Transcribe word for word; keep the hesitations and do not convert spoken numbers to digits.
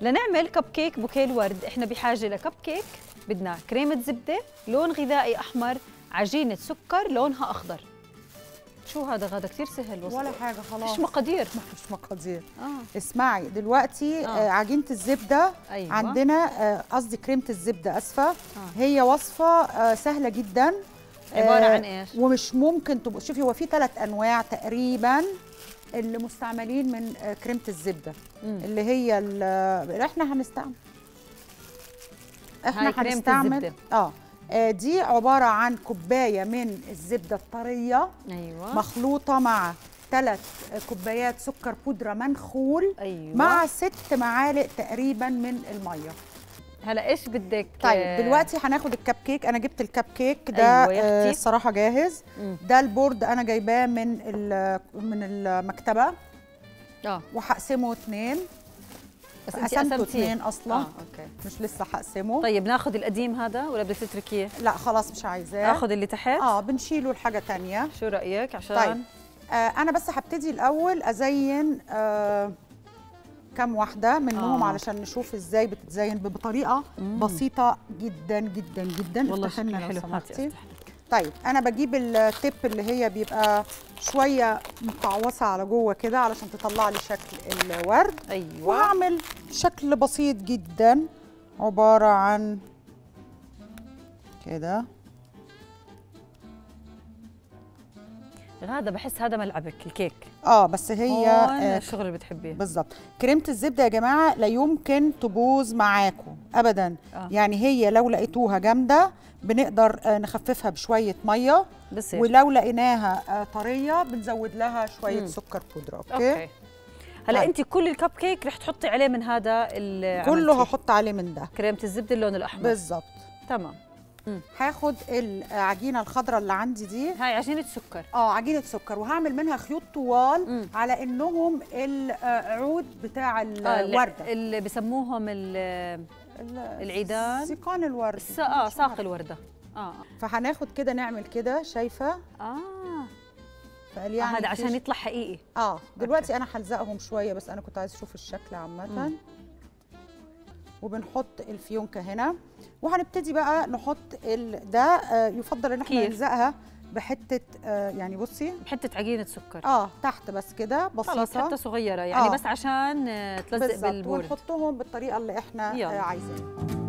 لنعمل كب كيك بوكيه الورد احنا بحاجه لكب كيك، بدنا كريمه زبده، لون غذائي احمر، عجينه سكر لونها اخضر. شو هذا غدا كثير سهل وصل. ولا حاجه خلاص. مش مقادير. مش مقادير. اه اسمعي دلوقتي، آه. آه عجينه الزبده. أيوة. عندنا قصدي آه كريمه الزبده، اسفه. آه. هي وصفه آه سهله جدا. عباره آه عن ايش؟ ومش ممكن تبقى، شوفي هو في ثلاث انواع تقريبا اللي مستعملين من آه كريمه الزبده. مم. اللي هي اللي احنا هنستعمل احنا هنستعمل اه دي عباره عن كوبايه من الزبده الطريه. ايوه. مخلوطه مع ثلاث كوبايات سكر بودره منخول. أيوة. مع ست معالق تقريبا من الميه. هلا ايش بدك؟ طيب دلوقتي هناخد الكب كيك. انا جبت الكب كيك ده. أيوة آه الصراحه جاهز. مم. ده البورد انا جايباه من من المكتبه. اه وهقسمه اتنين. بس قسمته اتنين اصلا. اه اوكي. مش لسه هقسمه. طيب ناخذ القديم هذا ولا بدك تتركيه؟ لا خلاص مش عايزاه. اخذ اللي تحت؟ اه بنشيله لحاجه ثانيه. شو رايك؟ عشان طيب آه انا بس هبتدي الاول ازين آه كم واحده منهم آه. علشان نشوف ازاي بتتزين بطريقه مم. بسيطه جدا جدا جدا. والله شكلها حلو. هاتي. طيب انا بجيب التيب اللي هي بيبقى شويه مقعوصه على جوه كده علشان تطلع لي شكل الورد. ايوه. واعمل شكل بسيط جدا عباره عن كده. غاده بحس هذا ملعبك الكيك. اه بس هي آه الشغل اللي بتحبيه بالظبط. كريمه الزبده يا جماعه لا يمكن تبوظ معاكم ابدا. آه. يعني هي لو لقيتوها جامده بنقدر آه نخففها بشويه ميه بصير. ولو لقيناها آه طريه بنزود لها شويه مم. سكر بودره. اوكي, أوكي. هلا انت كل الكب كيك رح تحطي عليه من هذا كله هحط عليه من ده كريمه الزبده اللون الاحمر بالظبط. تمام. مم. هاخد العجينه الخضراء اللي عندي دي. هاي عجينه سكر. اه عجينه سكر وهعمل منها خيوط طوال. مم. على انهم العود بتاع الورده آه اللي بسموهم العيدان، سيقان الورد. اه ساق الورده. اه فهناخد كده نعمل كده شايفه. اه يعني آه هذا عشان يطلع حقيقي. اه دلوقتي أوكي. انا هلزقهم شويه بس انا كنت عايزه اشوف الشكل عامه. وبنحط الفيونكه هنا وهنبتدي بقى نحط ده. آه يفضل ان احنا نلزقها بحته آه يعني بصي بحته عجينه سكر. اه تحت بس كده بسيطه خلاص حته صغيره يعني. آه. بس عشان تلزق بالبورد. ونحطهم بالطريقه اللي احنا آه عايزينها.